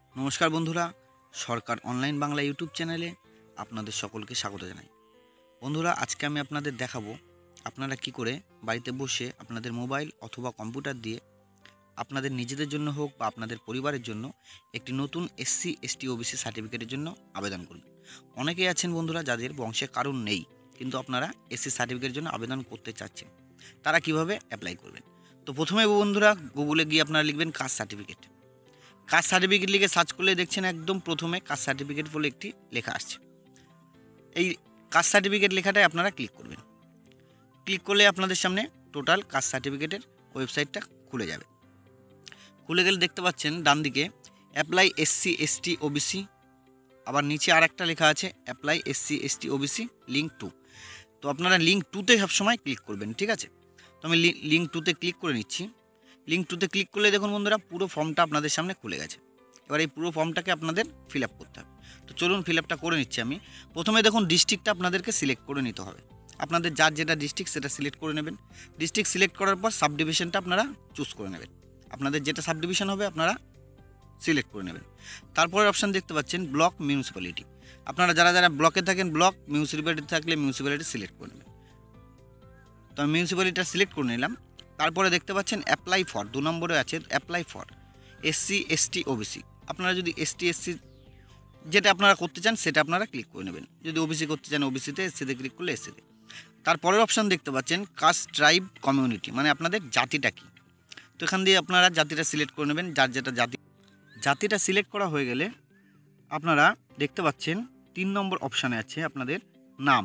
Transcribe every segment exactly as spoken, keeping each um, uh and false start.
নমস্কার বন্ধুরা, সরকার online Bangla YouTube চ্যানেলে আপনাদের সকলকে স্বাগত জানাই। বন্ধুরা, আজকে আমি আপনাদের দেখাবো আপনারা কি করে বাড়িতে বসে আপনাদের মোবাইল অথবা কম্পিউটার দিয়ে আপনাদের নিজেদের জন্য হোক বা আপনাদের পরিবারের জন্য একটি নতুন এসসি এসটি ওবিসি সার্টিফিকেটের জন্য আবেদন করবেন। অনেকেই আছেন বন্ধুরা যাদের বংশে কারণ নেই, কিন্তু আপনারা এসসি সার্টিফিকেটের জন্য আবেদন করতে চাচ্ছেন, তারা কিভাবে অ্যাপ্লাই করবেন। তো প্রথমে বন্ধুরা গুগলে গিয়ে আপনারা লিখবেন কাস্ট সার্টিফিকেট। কাস্ট সার্টিফিকেট লিখে সার্চ করলে দেখছেন একদম প্রথমে কাস্ট সার্টিফিকেট বলে একটি লেখা আসছে। এই কাস্ট সার্টিফিকেট লেখাটায় আপনারা ক্লিক করবেন। ক্লিক করলে আপনাদের সামনে টোটাল কাস্ট সার্টিফিকেটের ওয়েবসাইটটা খুলে যাবে। খুলে গেলে দেখতে পাচ্ছেন ডান দিকে অ্যাপ্লাই এসসি এসটি ওবিসি, আবার নিচে আর একটা লেখা আছে apply SC ST OBC link two. তো আপনারা লিঙ্ক টুতে সবসময় ক্লিক করবেন, ঠিক আছে। তো আমি লিঙ্ক টুতে ক্লিক করে নিচ্ছি। লিঙ্ক টুতে ক্লিক করলে দেখুন বন্ধুরা পুরো ফর্মটা আপনাদের সামনে খুলে গেছে। এবার এই পুরো ফর্মটাকে আপনাদের ফিল আপ করতে হবে। তো চলুন ফিল আপটা করে নিচ্ছি আমি। প্রথমে দেখুন ডিস্ট্রিক্টটা আপনাদেরকে সিলেক্ট করে নিতে হবে। আপনাদের যার যেটা ডিস্ট্রিক্ট সেটা সিলেক্ট করে নেবেন। ডিস্ট্রিক্ট সিলেক্ট করার পর সাব ডিভিশনটা আপনারা চুজ করে নেবেন। আপনাদের যেটা সাব ডিভিশন হবে আপনারা সিলেক্ট করে নেবেন। তারপরে অপশান দেখতে পাচ্ছেন ব্লক মিউনিসিপ্যালিটি। আপনারা যারা যারা ব্লকে থাকেন ব্লক, মিউনিসিপ্যালিটি থাকলে মিউনিসিপ্যালিটি সিলেক্ট করে নেবেন। তো আমি মিউনিসিপ্যালিটিটা সিলেক্ট করে নিলাম। তারপরে দেখতে পাচ্ছেন অ্যাপ্লাই ফর, দু নম্বরে আছে apply for SC ST OBC. আপনারা যদি এসটি এসসি যেটা আপনারা করতে চান সেটা আপনারা ক্লিক করে নেবেন। যদি ওবিসি করতে চান ওবিসিতে, এসসিতে ক্লিক করলে এসসিতে। তারপরের অপশান দেখতে পাচ্ছেন কাস্ট ট্রাইব কমিউনিটি, মানে আপনাদের জাতিটা কী। তো এখান দিয়ে আপনারা জাতিটা সিলেক্ট করে নেবেন, যার যেটা জাতি। জাতিটা সিলেক্ট করা হয়ে গেলে আপনারা দেখতে পাচ্ছেন তিন নম্বর অপশানে আছে আপনাদের নাম।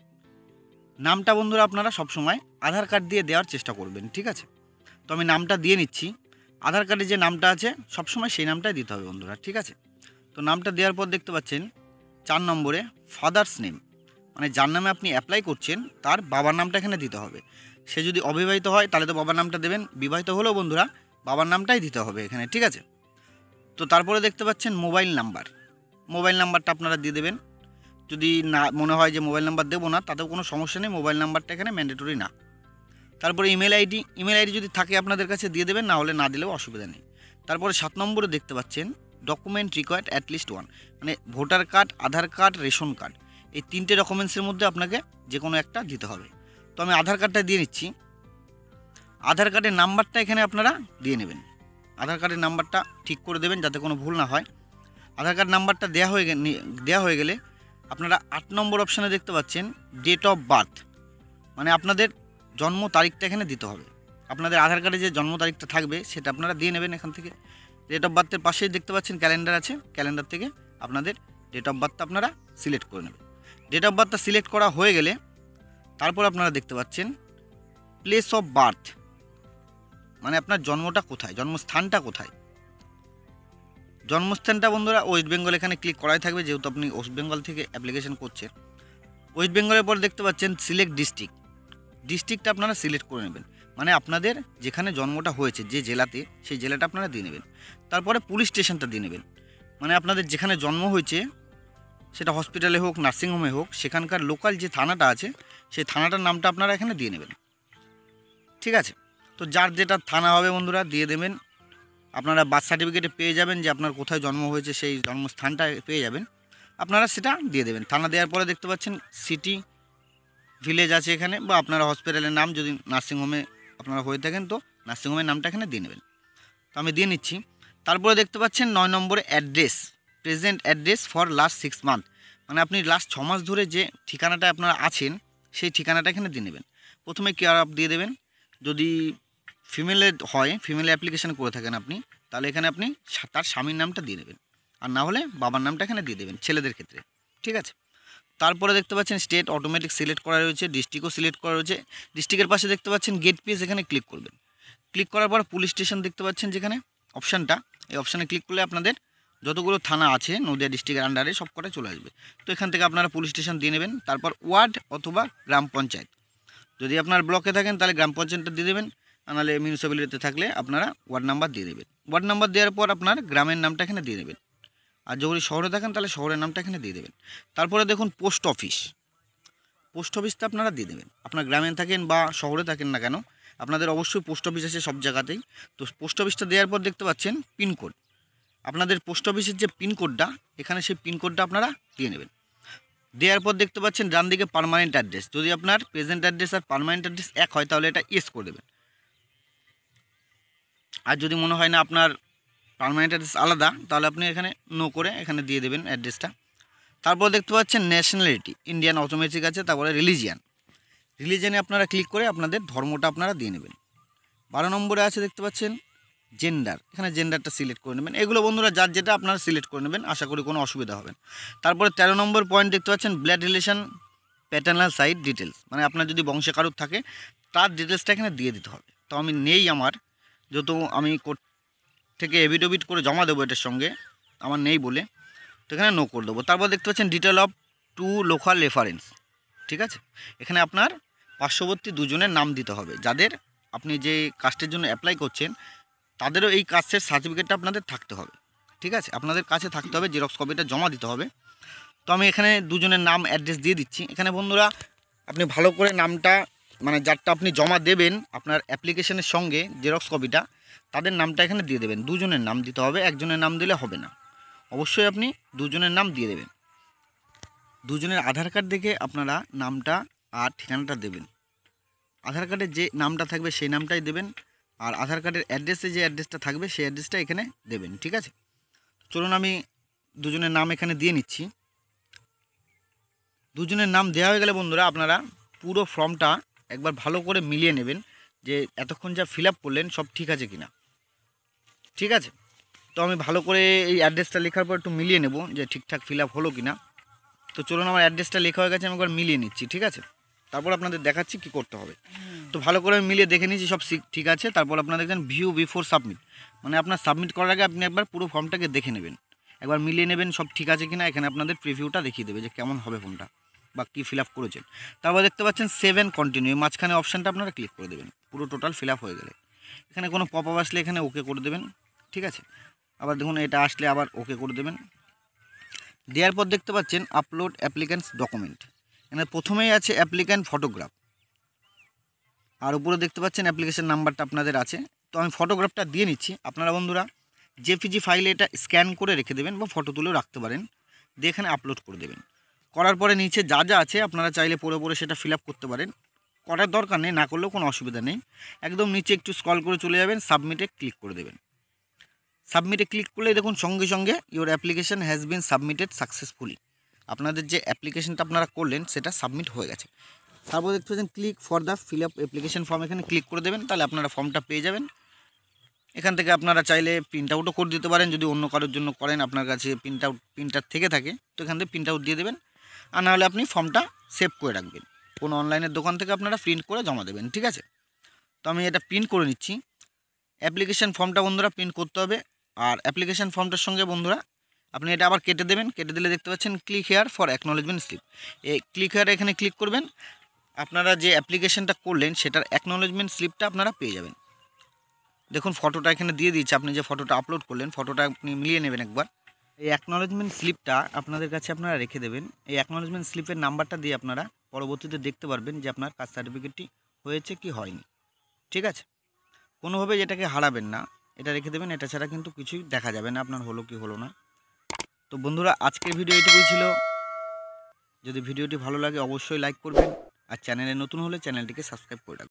নামটা বন্ধুরা আপনারা সবসময় আধার কার্ড দিয়ে দেওয়ার চেষ্টা করবেন, ঠিক আছে। তো আমি নামটা দিয়ে নিচ্ছি। আধার কার্ডে যে নামটা আছে সবসময় সেই নামটাই দিতে হবে বন্ধুরা, ঠিক আছে। তো নামটা দেওয়ার পর দেখতে পাচ্ছেন চার নম্বরে ফাদার্স নেম, মানে যার নামে আপনি অ্যাপ্লাই করছেন তার বাবার নামটা এখানে দিতে হবে। সে যদি অবিবাহিত হয় তাহলে তো বাবার নামটা দেবেন, বিবাহিত হলেও বন্ধুরা বাবার নামটাই দিতে হবে এখানে, ঠিক আছে। তো তারপরে দেখতে পাচ্ছেন মোবাইল নাম্বার। মোবাইল নাম্বারটা আপনারা দিয়ে দেবেন। যদি না মনে হয় যে মোবাইল নাম্বার দেবো না, তাতেও কোনো সমস্যা নেই, মোবাইল নাম্বারটা এখানে ম্যান্ডেটরি না। তারপরে ইমেল আইডি, ইমেল আইডি যদি থাকে আপনাদের কাছে দিয়ে দেবেন, না হলে না দিলেও অসুবিধা নেই। তারপরে সাত নম্বরে দেখতে পাচ্ছেন ডকুমেন্ট রিকোয়ার্ড অ্যাটলিস্ট ওয়ান, মানে voter card, Aadhaar card, ration card, এই তিনটে ডকুমেন্টসের মধ্যে আপনাকে যে কোনো একটা দিতে হবে। তো আমি আধার কার্ডটা দিয়ে নিচ্ছি। আধার কার্ডের নাম্বারটা এখানে আপনারা দিয়ে নেবেন। আধার কার্ডের নাম্বারটা ঠিক করে দেবেন যাতে কোনো ভুল না হয়। আধার কার্ড নাম্বারটা দেওয়া হয়ে দেওয়া হয়ে গেলে আপনারা আট নম্বর অপশানে দেখতে পাচ্ছেন ডেট অফ বার্থ, মানে আপনাদের জন্ম তারিখটা এখানে দিতে হবে। আপনাদের আধার কার্ডে যে জন্ম তারিখটা থাকবে সেটা আপনারা দিয়ে নেবেন এখান থেকে। ডেট অফ বার্থের পাশেই দেখতে পাচ্ছেন ক্যালেন্ডার আছে, ক্যালেন্ডার থেকে আপনাদের ডেট অফ বার্থটা আপনারা সিলেক্ট করে নেবেন। ডেট অফ বার্থটা সিলেক্ট করা হয়ে গেলে তারপর আপনারা দেখতে পাচ্ছেন প্লেস অফ বার্থ, মানে আপনার জন্মটা কোথায়, জন্মস্থানটা কোথায়। জন্মস্থানটা বন্ধুরা ওয়েস্ট বেঙ্গল এখানে ক্লিক করাই থাকবে, যেহেতু আপনি ওয়েস্ট বেঙ্গল থেকে অ্যাপ্লিকেশন করছেন। ওয়েস্ট বেঙ্গলের পর দেখতে পাচ্ছেন সিলেক্ট ডিস্ট্রিক্ট। ডিস্ট্রিক্টটা আপনারা সিলেক্ট করে নেবেন, মানে আপনাদের যেখানে জন্মটা হয়েছে যে জেলাতে, সেই জেলাটা আপনারা দিয়ে নেবেন। তারপরে পুলিশ স্টেশনটা দিয়ে নেবেন, মানে আপনাদের যেখানে জন্ম হয়েছে সেটা হসপিটালে হোক নার্সিংহোমে হোক, সেখানকার লোকাল যে থানাটা আছে সেই থানাটার নামটা আপনারা এখানে দিয়ে নেবেন, ঠিক আছে। তো যার যেটা থানা হবে বন্ধুরা দিয়ে দেবেন। আপনারা বার্থ সার্টিফিকেটে পেয়ে যাবেন যে আপনার কোথায় জন্ম হয়েছে, সেই জন্মস্থানটা পেয়ে যাবেন, আপনারা সেটা দিয়ে দেবেন। থানা দেওয়ার পরে দেখতে পাচ্ছেন সিটি, ভিলেজ আছে এখানে, বা আপনারা হসপিটালের নাম যদি নার্সিংহোমে আপনারা হয়ে থাকেন তো নার্সিংহোমের নামটা এখানে দিয়ে নেবেন। তো আমি দিয়ে নিচ্ছি। তারপরে দেখতে পাচ্ছেন নয় নম্বরে address, present address for last six month, মানে আপনি লাস্ট ছ মাস ধরে যে ঠিকানাটা আপনারা আছেন সেই ঠিকানাটা এখানে দিয়ে নেবেন। প্রথমে কেয়ার অফ দিয়ে দেবেন। যদি ফিমেলের হয়, ফিমেল অ্যাপ্লিকেশন করে থাকেন আপনি, তাহলে এখানে আপনি তার স্বামীর নামটা দিয়ে দেবেন, আর না হলে বাবার নামটা এখানে দিয়ে দেবেন ছেলেদের ক্ষেত্রে, ঠিক আছে। তারপরে দেখতে পাচ্ছেন স্টেট অটোমেটিক সিলেক্ট করা রয়েছে, ডিস্ট্রিক্টও সিলেক্ট করা রয়েছে। ডিস্ট্রিক্টের পাশে দেখতে পাচ্ছেন গেট পেজ, এখানে ক্লিক করবেন। ক্লিক করার পর পুলিশ স্টেশন দেখতে পাচ্ছেন যেখানে অপশানটা, এই অপশানে ক্লিক করলে আপনাদের যতগুলো থানা আছে নদিয়া ডিস্ট্রিক্টের আন্ডারে সব কটা চলে আসবে। তো এখান থেকে আপনারা পুলিশ স্টেশন দিয়ে নেবেন। তারপর ওয়ার্ড অথবা গ্রাম পঞ্চায়েত, যদি আপনার ব্লকে থাকেন তাহলে গ্রাম পঞ্চায়েতটা দিয়ে দেবেন, নাহলে মিউনিসিপ্যালিটিতে থাকলে আপনারা ওয়ার্ড নাম্বার দিয়ে দেবেন। ওয়ার্ড নাম্বার দেওয়ার পর আপনার গ্রামের নামটা এখানে দিয়ে দেবেন, আর যদি শহরে থাকেন তাহলে শহরের নামটা এখানে দিয়ে দেবেন। তারপরে দেখুন পোস্ট অফিস, পোস্ট অফিসটা আপনারা দিয়ে দেবেন। আপনার গ্রামে থাকেন বা শহরে থাকেন না কেন, আপনাদের অবশ্যই পোস্ট অফিস আছে সব জায়গাতেই। তো পোস্ট অফিসটা দেওয়ার পর দেখতে পাচ্ছেন পিনকোড, আপনাদের পোস্ট অফিসের যে পিনকোডটা, এখানে সেই পিনকোডটা আপনারা দিয়ে নেবেন। দেওয়ার পর দেখতে পাচ্ছেন ডান দিকে পার্মানেন্ট অ্যাড্রেস। যদি আপনার প্রেজেন্ট অ্যাড্রেস আর পার্মানেন্ট অ্যাড্রেস এক হয় তাহলে এটা ইয়েস করে দেবেন। আর যদি মনে হয় না আপনার পার্মানেন্ট অ্যাড্রেস আলাদা, তাহলে আপনি এখানে নো করে এখানে দিয়ে দেবেন অ্যাড্রেসটা। তারপর দেখতে পাচ্ছেন ন্যাশনালিটি, ইন্ডিয়ান অটোমেটিক আছে। তারপরে রিলিজিয়ান, রিলিজিয়ানে আপনারা ক্লিক করে আপনাদের ধর্মটা আপনারা দিয়ে নেবেন। বারো নম্বরে আছে দেখতে পাচ্ছেন জেন্ডার, এখানে জেন্ডারটা সিলেক্ট করে নেবেন। এগুলো বন্ধুরা যার যেটা আপনারা সিলেক্ট করে নেবেন, আশা করি কোনো অসুবিধা হবে না। তারপরে তেরো নম্বর পয়েন্ট দেখতে পাচ্ছেন blood relation paternal side details, মানে আপনার যদি বংশে কারুর থাকে তার ডিটেলসটা এখানে দিয়ে দিতে হবে। তো আমি নেই, আমার যেহেতু আমি কোর্ট থেকে এভিডোভিট করে জমা দেবো এটার সঙ্গে, আমার নেই বলে, তো এখানে নো করে দেবো। তারপর দেখতে পাচ্ছেন detail of two local reference, ঠিক আছে। এখানে আপনার পার্শ্ববর্তী দুজনের নাম দিতে হবে, যাদের আপনি যে কাস্টের জন্য অ্যাপ্লাই করছেন তাদেরও এই কাস্টের সার্টিফিকেটটা আপনাদের থাকতে হবে, ঠিক আছে। আপনাদের কাছে থাকতে হবে, জেরক্স কপিটা জমা দিতে হবে। তো আমি এখানে দুজনের নাম অ্যাড্রেস দিয়ে দিচ্ছি। এখানে বন্ধুরা আপনি ভালো করে নামটা, মানে যারটা আপনি জমা দেবেন আপনার অ্যাপ্লিকেশনের সঙ্গে জেরক্স কপিটা, তাদের নামটা এখানে দিয়ে দেবেন। দুজনের নাম দিতে হবে, একজনের নাম দিলে হবে না, অবশ্যই আপনি দুজনের নাম দিয়ে দেবেন। দুজনের আধার কার্ড দেখে আপনারা নামটা আর ঠিকানাটা দেবেন। আধার কার্ডের যে নামটা থাকবে সেই নামটাই দেবেন, আর আধার কার্ডের অ্যাড্রেসে যে অ্যাড্রেসটা থাকবে সেই অ্যাড্রেসটা এখানে দেবেন, ঠিক আছে। চলুন আমি দুজনের নাম এখানে দিয়ে নিচ্ছি। দুজনের নাম দেওয়া হয়ে গেলে বন্ধুরা আপনারা পুরো ফর্মটা একবার ভালো করে মিলিয়ে নেবেন যে এতক্ষণ যা ফিল আপ করলেন সব ঠিক আছে কিনা, ঠিক আছে। তো আমি ভালো করে এই অ্যাড্রেসটা লেখার পর একটু মিলিয়ে নেব যে ঠিকঠাক ফিল আপ হলো কিনা। তো চলুন আমার অ্যাড্রেসটা লেখা হয়ে গেছে, আমি একবার মিলিয়ে নিচ্ছি, ঠিক আছে। তারপর আপনাদের দেখাচ্ছি কি করতে হবে। তো ভালো করে আমি মিলিয়ে দেখে নিচ্ছি সব ঠিক আছে। তারপর আপনারা দেখবেন ভিউ বিফোর সাবমিট, মানে আপনার সাবমিট করার আগে আপনি একবার পুরো ফর্মটাকে দেখে নেবেন, একবার মিলিয়ে নেবেন সব ঠিক আছে কিনা। এখানে আপনাদের প্রিভিউটা দেখিয়ে দেবে যে কেমন হবে ফর্মটা বা কী ফিল আপ করেছেন। তারপর দেখতে পাচ্ছেন সেভ অ্যান্ড কন্টিনিউ, মাঝখানে অপশানটা আপনারা ক্লিক করে দেবেন পুরো টোটাল ফিল আপ হয়ে গেলে। এখানে কোনো পপ আপ আসলে এখানে ওকে করে দেবেন, ঠিক আছে। আবার দেখুন এটা আসলে আবার ওকে করে দেবেন। দেওয়ার পর দেখতে পাচ্ছেন আপলোড অ্যাপ্লিক্যান্টস ডকুমেন্ট, এখানে প্রথমেই আছে অ্যাপ্লিক্যান্ট ফটোগ্রাফ, আর উপরে দেখতে পাচ্ছেন অ্যাপ্লিকেশন নাম্বারটা আপনাদের আছে। তো আমি ফটোগ্রাফটা দিয়ে নিচ্ছি। আপনারা বন্ধুরা জেপিজি ফাইলে এটা স্ক্যান করে রেখে দেবেন বা ফটো তুলেও রাখতে পারেন, দিয়ে এখানে আপলোড করে দেবেন। করার পরে নিচে যা যা আছে আপনারা চাইলে পরে পরে সেটা ফিল আপ করতে পারেন, করার দরকার নেই, না করলেও কোনো অসুবিধা নেই। একদম নিচে একটু স্ক্রল করে চলে যাবেন, সাবমিটে ক্লিক করে দেবেন। সাবমিটে ক্লিক করলে দেখুন সঙ্গে সঙ্গে your application has been submitted successfully, আপনাদের যে অ্যাপ্লিকেশনটা আপনারা করলেন সেটা সাবমিট হয়ে গেছে। তারপর দেখতে পাচ্ছেন click for the fill up application form, এখানে ক্লিক করে দেবেন, তাহলে আপনারা ফর্মটা পেয়ে যাবেন। এখান থেকে আপনারা চাইলে প্রিন্ট আউটও করে দিতে পারেন, যদি অন্য কারোর জন্য করেন আপনার কাছে প্রিন্ট আউট প্রিন্টার থেকে থাকে তো এখান থেকে প্রিন্ট আউট দিয়ে দেবেন, আর নাহলে আপনি ফর্মটা সেভ করে রাখবেন, কোনো অনলাইনের দোকান থেকে আপনারা প্রিন্ট করে জমা দেবেন, ঠিক আছে। তো আমি এটা প্রিন্ট করে নিচ্ছি। অ্যাপ্লিকেশন ফর্মটা বন্ধুরা প্রিন্ট করতে হবে, আর অ্যাপ্লিকেশন ফর্মটার সঙ্গে বন্ধুরা আপনি এটা আবার কেটে দেবেন। কেটে দিলে দেখতে পাচ্ছেন click here for acknowledgement slip, এই ক্লিক হেয়ার এখানে ক্লিক করবেন, আপনারা যে অ্যাপ্লিকেশনটা করলেন সেটার অ্যাকনোলেজমেন্ট স্লিপটা আপনারা পেয়ে যাবেন। দেখুন ফটোটা এখানে দিয়ে দিয়েছে, আপনি যে ফটোটা আপলোড করলেন ফটোটা আপনি মিলিয়ে নেবেন একবার। এই অ্যাকনোলেজমেন্ট স্লিপটা আপনাদের কাছে আপনারা রেখে দেবেন। এই অ্যাকনোলেজমেন্ট স্লিপের নাম্বারটা দিয়ে আপনারা পরবর্তীতে দেখতে পারবেন যে আপনার কাস্ট সার্টিফিকেটটি হয়েছে কি হয়নি, ঠিক আছে। কোনোভাবে এটাকে হারাবেন না, এটা রেখে দেবেন, এটা ছাড়া কিন্তু কিছুই দেখা যাবে না আপনার হলো কি হলো না। তো বন্ধুরা আজকের ভিডিও এইটুকুই ছিল। যদি ভিডিওটি ভালো লাগে অবশ্যই লাইক করবেন, আর চ্যানেলে নতুন হলে চ্যানেলটিকে সাবস্ক্রাইব করে রাখবেন।